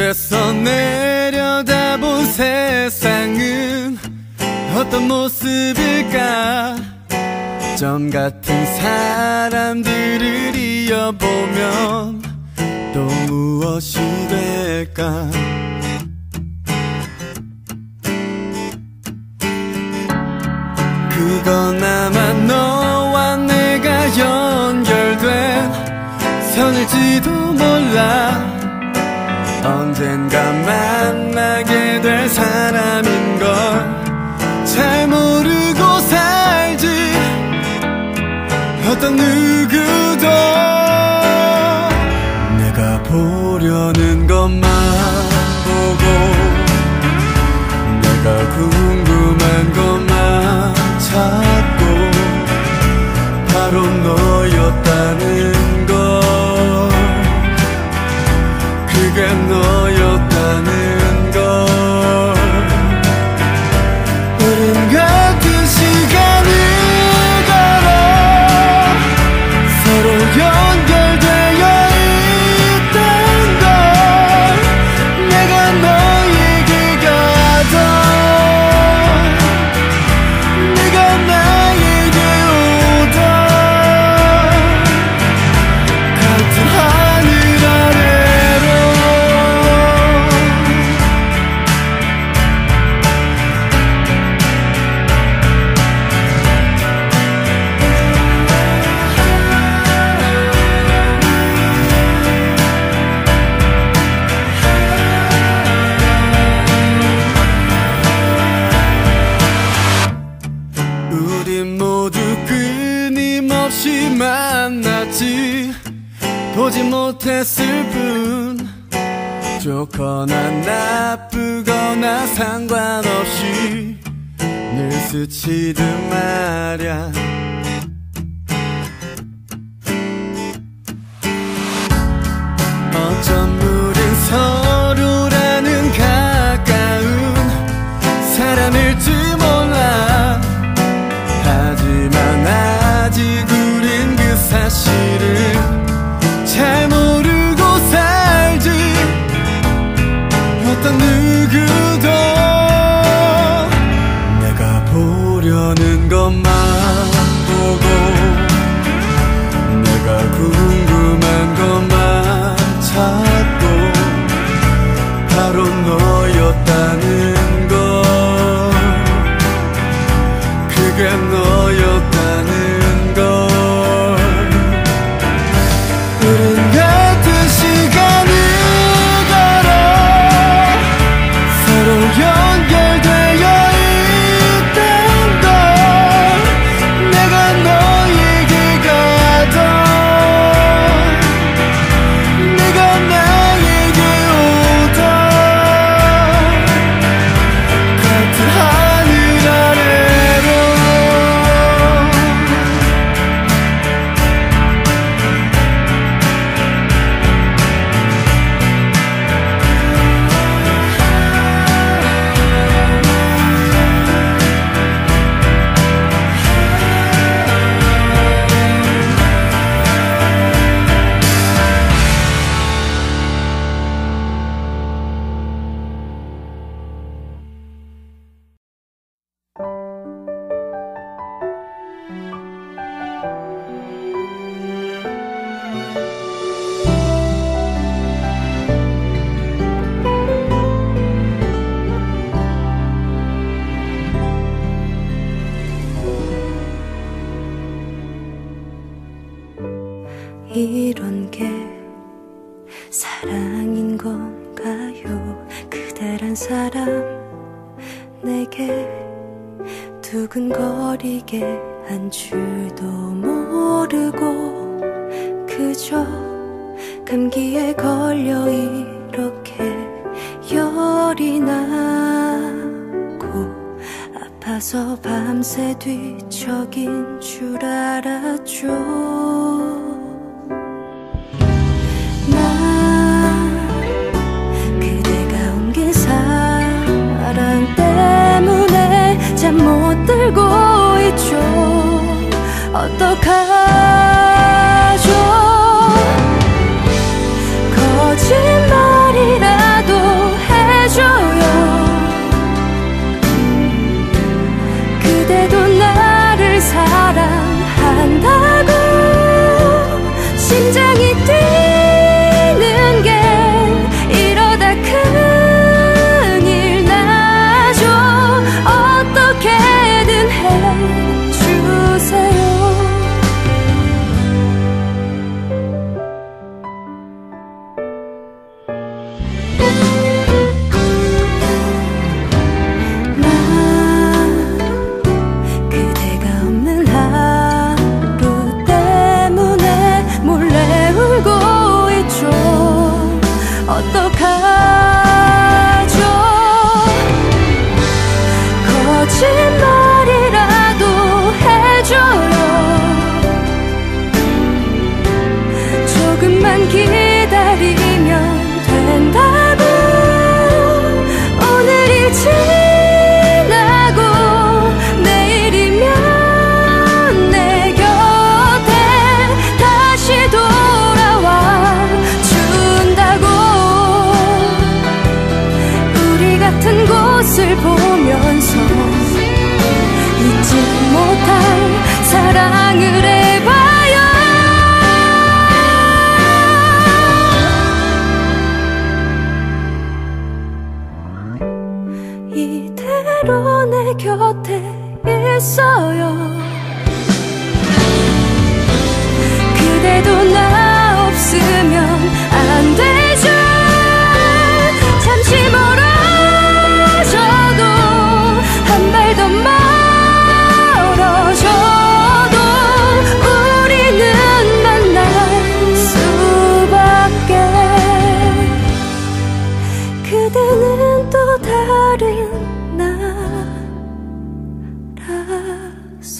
하늘에서 내려다본 세상은 어떤 모습일까? 점 같은 사람들을 이어보면 또 무엇이 될까? 그건 아마 너와 내가 연결된 선일지도 몰라. 언젠가 만나게 될 사람인걸 잘 모르고 살지. 어떤 누구도 내가 보려는 것만 보고 내가 궁금한 것만 찾고 바로 너였다는 걸, 그게 너였다는 걸. 우린 같은 시간을 걸어 서로 연결되어 있던 걸. 내가 너에게 가던 네가 나에게 오던 같은 하늘 아래로. 우린 모두 끊임없이 만났지. 보지 못했을 뿐. 좋거나 나쁘거나 상관없이 늘 스치듯 말야. 어쩜 우린 서로라는 가까운 사람일지 몰라. 하지만 아직 우린 그 사실을 잘 모르고 살지. 어떤 누구도 내가 보려는 것만 보고 내가 궁금한 것만 찾고 바로 너였다는 걸, 그게 너였다는 걸. 우린 같은 시간을 걸어 서로 연결되어 있던 걸. 내가 너에게 가던 네가 나에게 오던 같은 하늘 아래로. 이런 게 사랑인 건가요? 그대란 사람 내게 두근거리게 한 줄도 모르고 그저 감기에 걸려 이렇게 열이 나고 아파서 밤새 뒤척인 줄 알았죠. 그대가 옮긴 사랑 때문에 잠 못 들고 있죠. 어떡하죠? 거짓말이라도 하죠. 거짓말이라도 해줘요. 조금만 기다리면 된다고. 오늘이 지나고 내일이면 내 곁에 다시 돌아와 준다고. 우리 같은 곳을 보면서 잊지 못할 사랑을 해봐요. 이대로 내 곁에 있어요. 그대도 나 없으면 안 되죠. 잠시 멀어져도 한 발 더 멀어져도 우리는 만날 수밖에. 그대는 또 다른 나라서.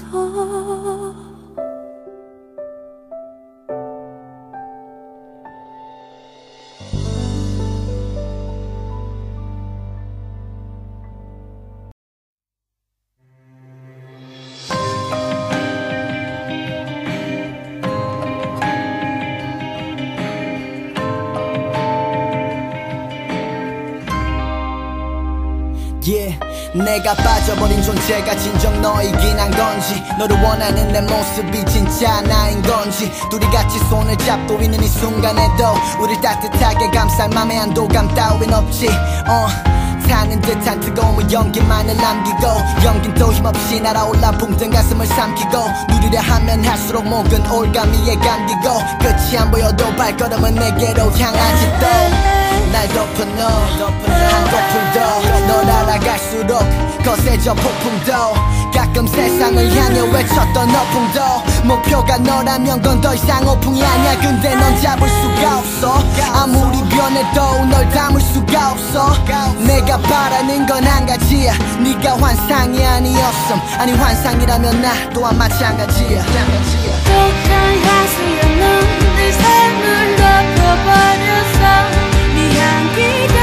Yeah, 내가 빠져버린 존재가 진정 너이긴 한 건지, 너를 원하는 내 모습이 진짜 나인 건지, 둘이 같이 손을 잡고 있는 이 순간에도 우릴 따뜻하게 감쌀 맘에 안도감 따윈 없지. 타는 듯한 뜨거운 연기만을 남기고, 연긴 또 힘없이 날아올라 붕뜬 가슴을 삼키고, 누리려 하면 할수록 목은 올가미에 감기고, 끝이 안 보여도 발걸음은 내게로 향하지. 또 날 덮어 너 한꺼풀 더, 널 알아갈수록 거세져 폭풍도, 가끔 세상을 향해 외쳤던 너풍도, 목표가 너라면 건 더 이상 오풍이 아니야. 근데 넌 잡을 수가 없어. 아무리 변해도 널 담을 수가 없어. 내가 바라는 건 한 가지야. 네가 환상이 아니었음. 아니 환상이라면 나 또한 마찬가지야. 독한 수염은 내 삶을 덮어버렸어. 네 향기가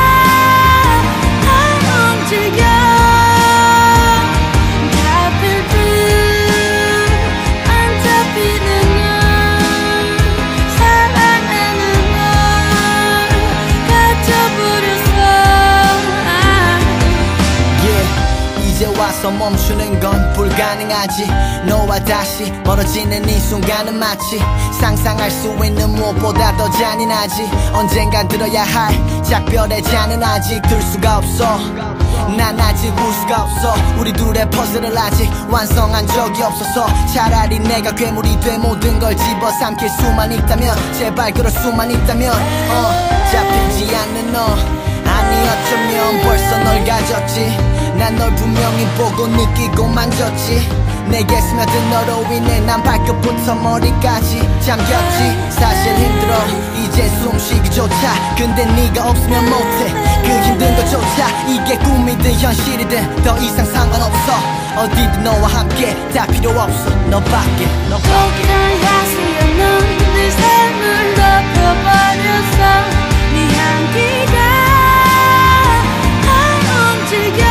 안 움직여. 잡힐 듯 안 잡히는 널 사랑하는 널 갇혀버렸어. Yeah, 이제 와서 멈추는 건 불가능하지. 너와 다시 멀어지는 이 순간은 마치 상상할 수 있는 무엇보다 더 잔인하지. 언젠간 들어야 할 작별의 잔은 아직 들 수가 없어. 난 아직 울 수가 없어. 우리 둘의 퍼즐을 아직 완성한 적이 없어서 차라리 내가 괴물이 돼 모든 걸 집어삼킬 수만 있다면, 제발 그럴 수만 있다면. 잡히지 않는 너, 아니 어쩌면 벌써 널 가졌지. 난 널 분명히 보고 느끼고 만졌지. 내게 스며든 너로 인해 난 발끝부터 머리까지 잠겼지. 사실 힘들어 이제 숨쉬기조차. 근데 네가 없으면 못해 그 힘든 것조차. 이게 꿈이든 현실이든 더 이상 상관없어. 어디든 너와 함께 다 필요 없어. 너밖에. 독한 수염은 내 삶을 덮어버렸어. 네 향기가 안 움직여.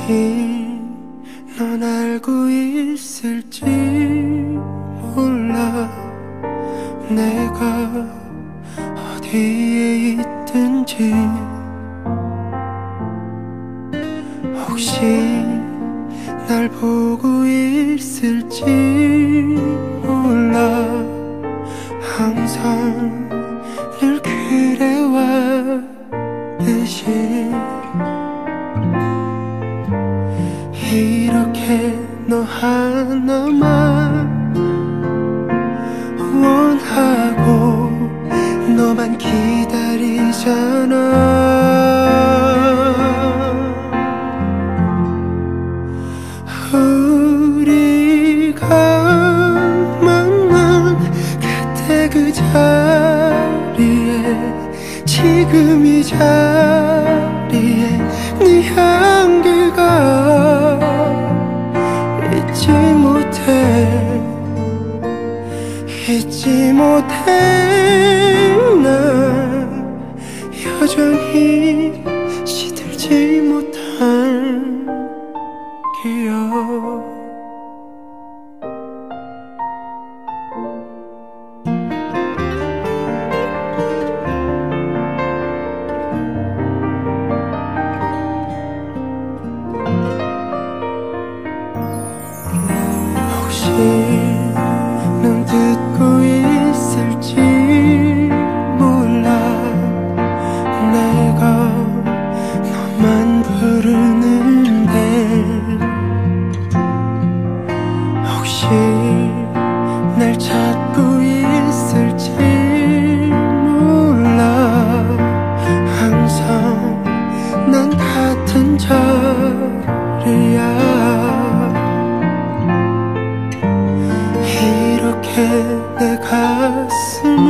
혹시 넌 알고 있을지 몰라. 내가 어디에 있든지 혹시 날 보고 있을지 몰라. 항상 늘 그래왔듯이 이렇게 너 하나만 원하고 너만 기다리잖아. 우리가 만난 그때 그 자리에 지금 이 자리에 네 향기가 잊지 못해. 난 여전히 시들지 못한 기억. 혹시 넌 듣고 있을지 몰라. 내가 너만 부르는데 혹시 날 찾고 있을지 몰라. 항상 난 같은 자리야. 내 가슴을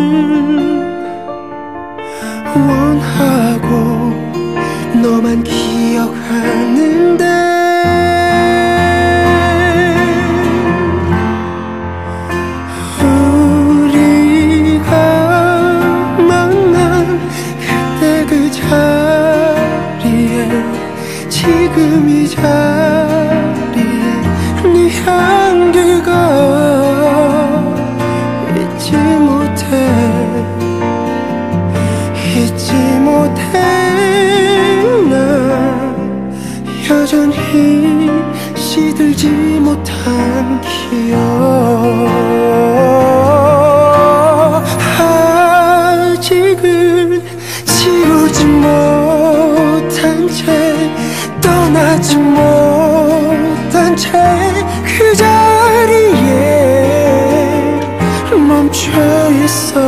원하고 너만 기억하는데 우리가 만난 그때 그 자리에 지금 이 자리에 네 향기가 잊지 못해. 난 여전히 시들지 못한 기억. 아직은 지우지 못한 채 떠나지 못한 채 그 자리에 멈춰있어.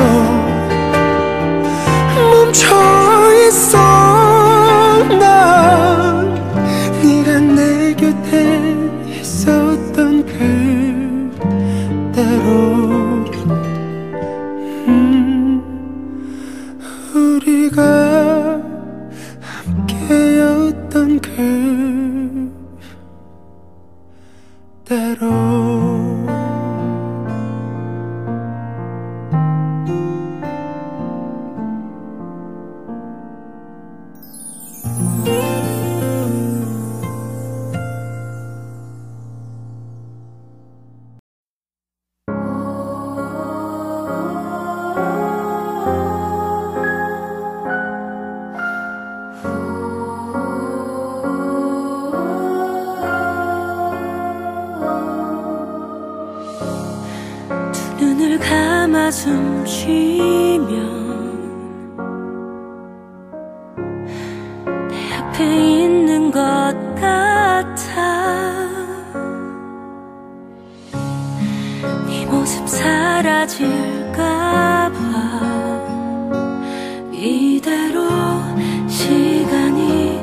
난 네가 내 곁에 있었던 그대로 우리가 함께였던 그대로. 눈을 감아 숨 쉬면 내 앞에 있는 것 같아. 네 모습 사라질까 봐 이대로 시간이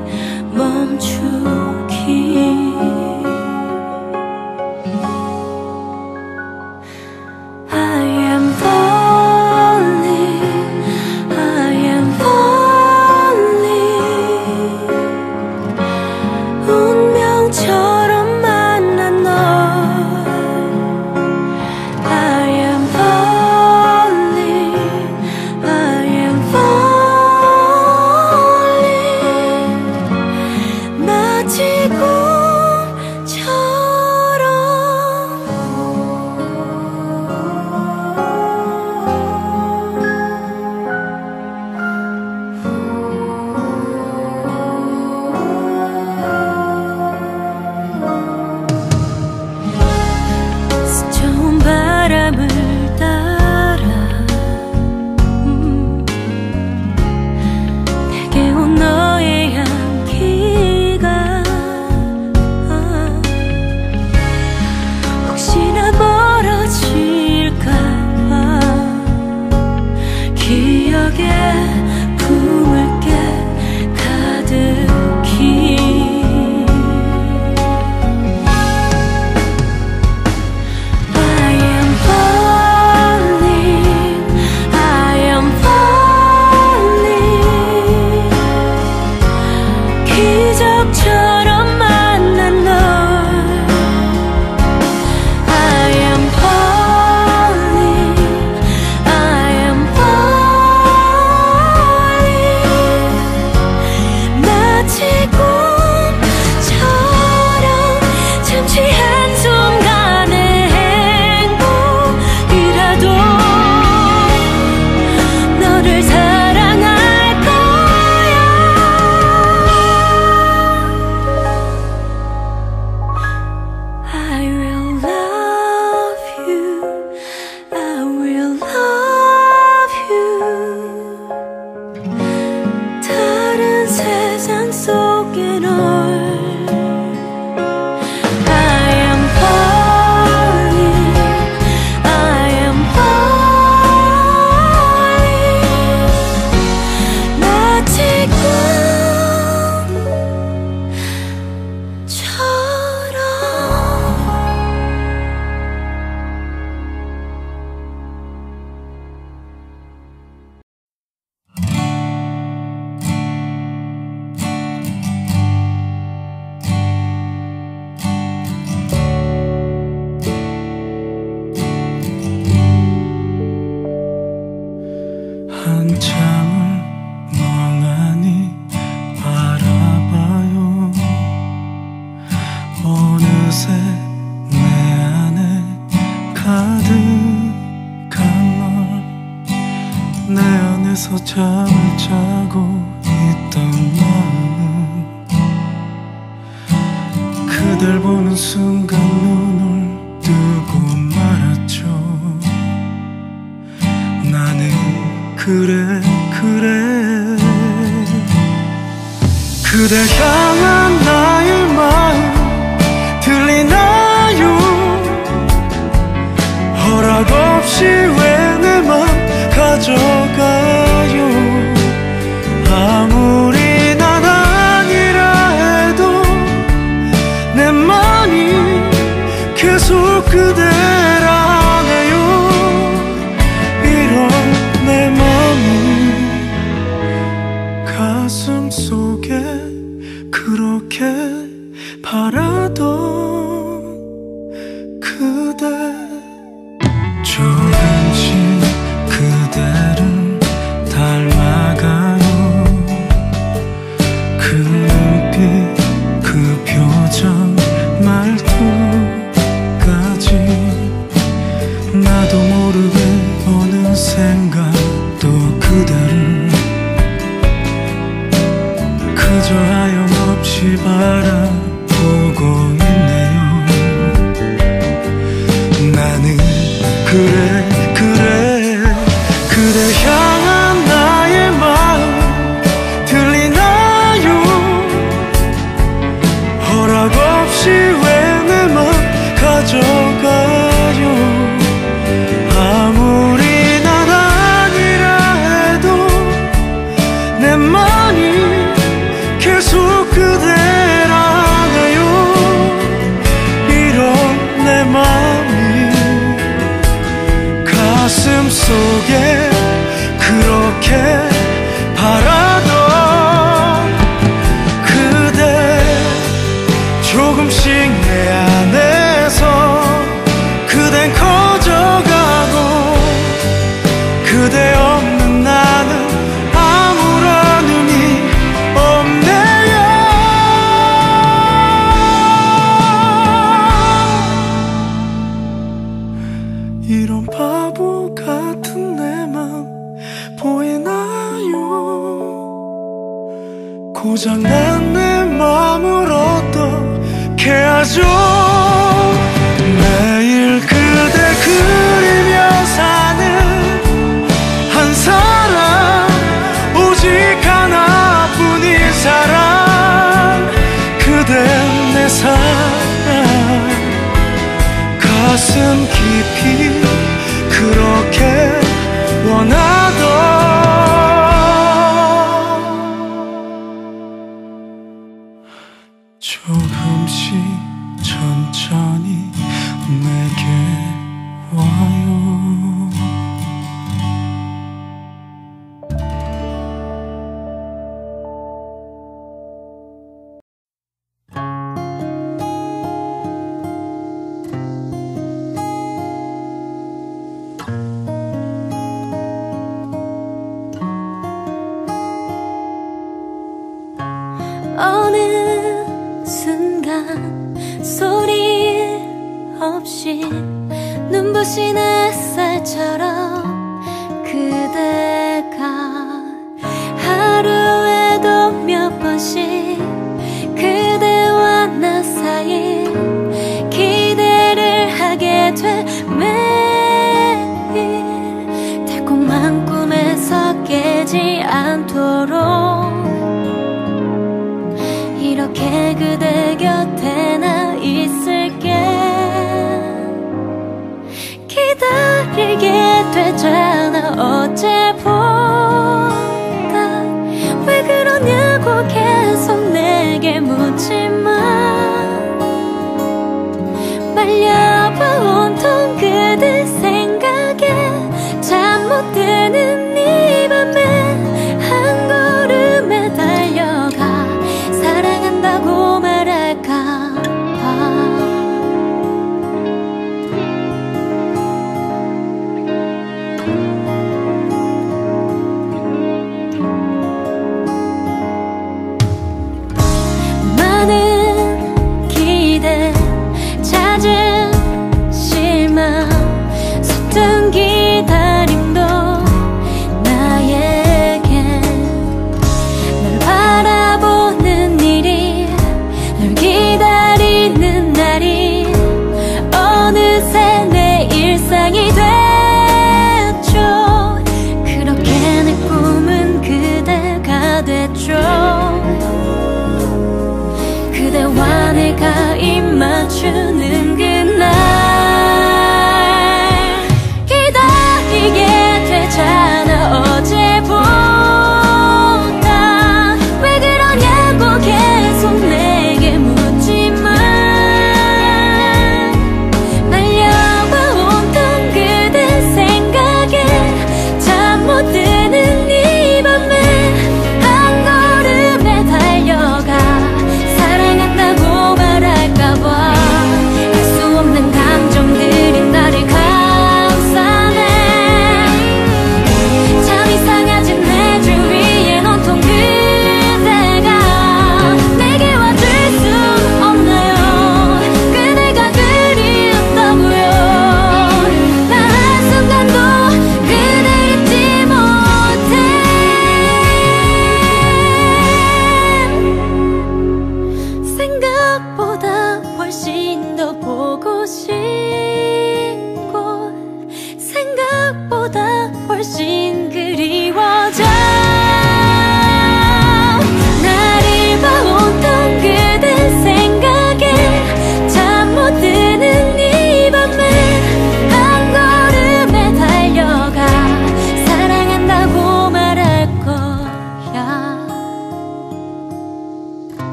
멈추기. I am falling. 한참을 멍하니 바라봐요. 어느새 내 안에 가득한 널, 내 안에서 잠을 자고 있던 마음은 그댈 보는 순간 눈을 뜨고 말았죠. 나는 그래 그댈 향한 나의 마음 들리나요? 허락 없이 왜 내 맘 가져가요? 아무리 난 아니라 해도 내 맘이 계속 그대라네요. 이런 내 맘이 가슴 속에 그렇게 바라던 그대, 조금씩 그대를 닮아가요. 그 눈빛, 그 표정, 말투까지 나도 모르게 어느샌가 또 그대를 그저 하염없이 바라보고 있네요. 나는 그래 그대 향한 나의 마음 들리나요? 허락 없이 왜 내 맘 가져가요? 아무리 난 아니라 해도 내 맘이 계속 그대라네요. 이런 내 맘이 가슴 속에 그렇게 바라던 그대, 조금씩 내 안에서 그댄 커져가고 그대 없는 나는 아무런 의미 없네요. 이런 바보 같은 내 맘 보이나요? 고장난 내 맘을 어떻게 하죠? 매일 그대 그리며 사는 한 사람, 오직 하나뿐인 사람, 그댄 내 사랑. 가슴 깊이 그렇게 원하던 조금씩 천천히 내게 와요. 어느 순간 소리 없이 눈부신 햇살처럼 그대가 하루에도 몇 번씩 그대와 나 사이 기대를 하게 돼. 매일 달콤한 꿈에서 깨지 않도록 이렇게 그대 곁에 나 있을게. 기다리게 되잖아 어제보다. 왜 그러냐고 계속 내게 묻지만 말려봐 온통 그대 생각에 잠 못 드는 이 밤에 한 걸음에 달려가 사랑한다고 말할까 봐.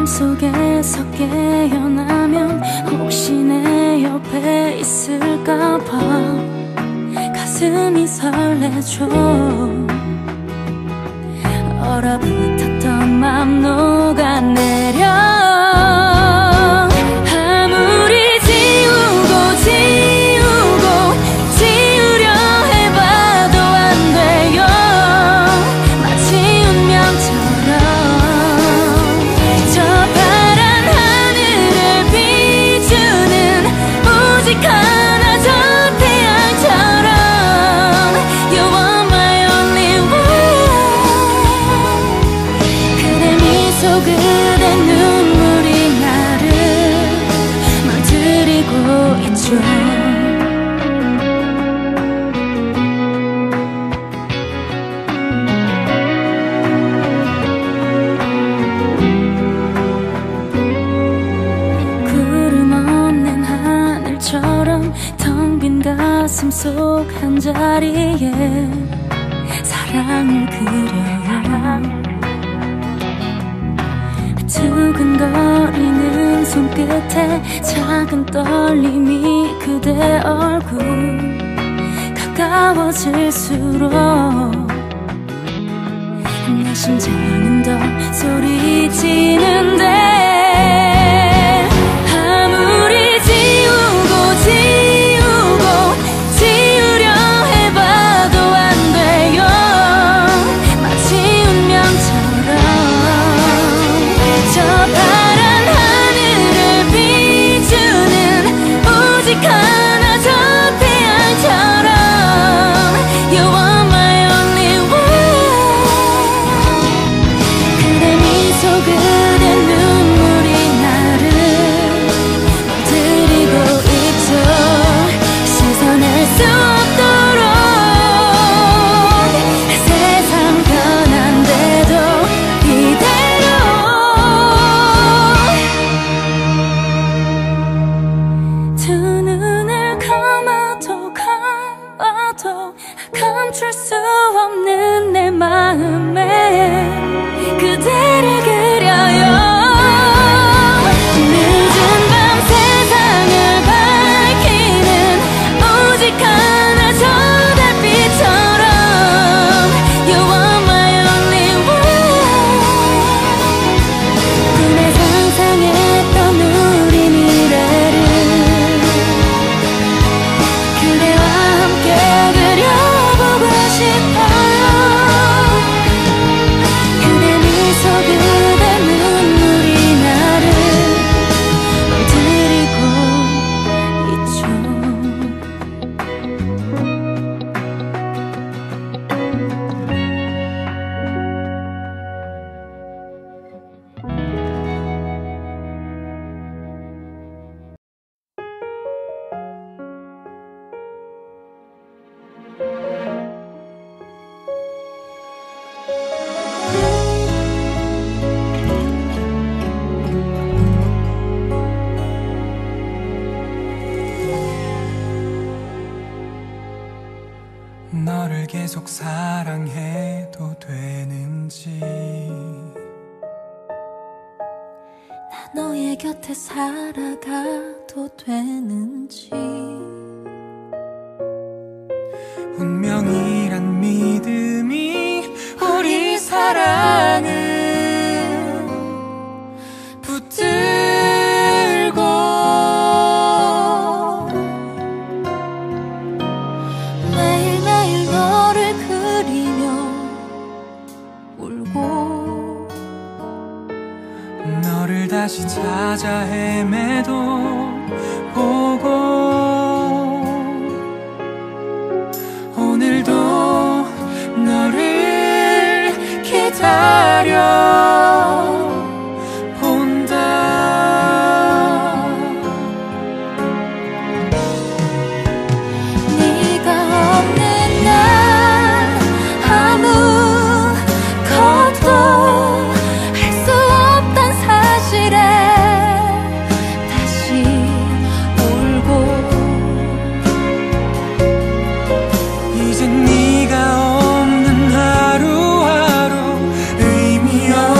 꿈속에서 깨어나면 혹시 내 옆에 있을까봐 가슴이 설레죠. 얼어붙었던 맘 녹아내려 아무리 지우려 해봐도 안 돼요. 마치 운명처럼 저 파란 하늘을 비추는 오직 하나 저 태양처럼 You are my only one. 그대 미소 그대 눈물이 나를 물들이고 있죠. 구름 없는 하늘처럼 텅 빈 가슴 속 한 자리에 사랑을 그려요. 두근거리는 손끝에 작은 떨림이 그대 얼굴 가까워질수록 내 심장은 더 소리치는데 아무리 지우려 해봐도 안 돼요. 마치 운명처럼 저 파란 하늘을 비추는 오직 하나 저 태양처럼 You are my only one. 그대 미소 그대 눈물이 나를 물들이고 있죠. 씻어낼 수 없도록 세상 변한데도 이대로 두 눈을 감아도 감출 수 없는 내 마음에 그대를 그려요. 늦은 밤 세상을 밝히는 오직 하나 저 달빛처럼 You are my only one. 꿈에 상상했던 우리 미래를 그대와 함께 그려보고 싶어요. 그대 미소 그대 눈물이 나를 물들이고 있죠. 너를 계속 사랑해도 되는지 나 너의 곁에 살아가도 되는지 운명이란 믿음이 우리 사랑을 붙들고 매일매일 너를 그리며 울고 너를 다시 찾아 헤매도 보고 오늘도 너를 기다려 본다. 네가 없는 날 아무것도 할 수 없단 사실에 다시 울고 이젠 네가 없는 하루하루 의미 없어.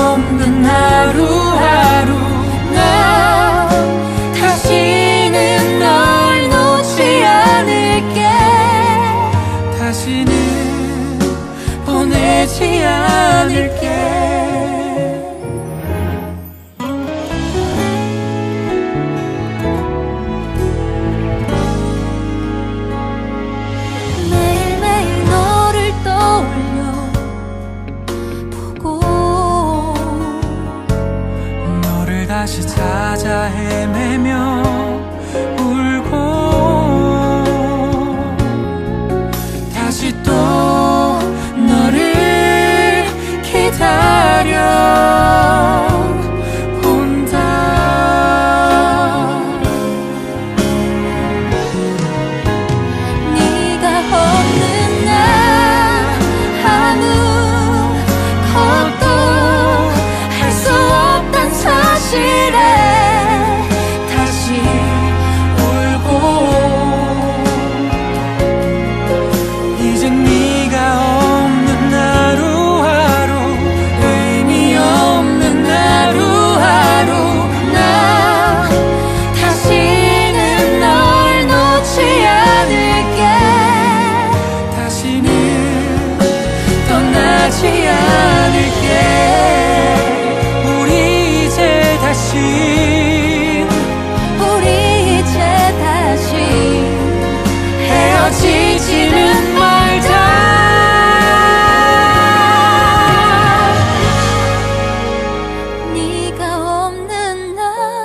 다시 찾아 헤매며 울고 다시 또 너를 기다려 본다. 네가 없는 날 아무것도 할 수 없단 사실에 다시 울고 이젠 네가 없는 하루하루 의미 없는 하루하루 나 다시는 널 놓지 않을게. 다시는 떠나지 않을게. 우리 이제 다시 헤어지지는 말자. 네가 없는 날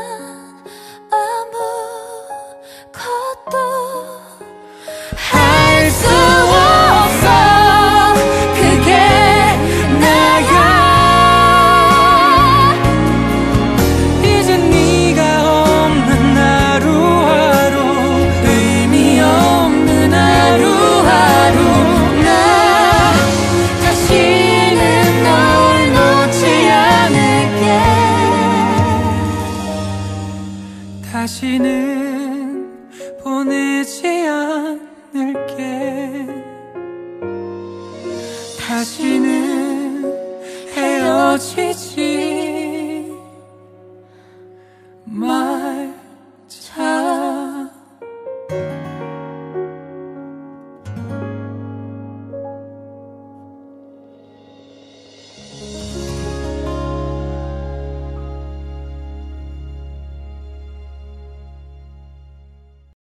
아무것도 할 수 없어. 그게 나야. 이젠 네가 없는 하루하루 의미 없는 하루하루 나 다시는 널 놓지 않을게. 다시는 보내지 않을게. 다시는 헤어지지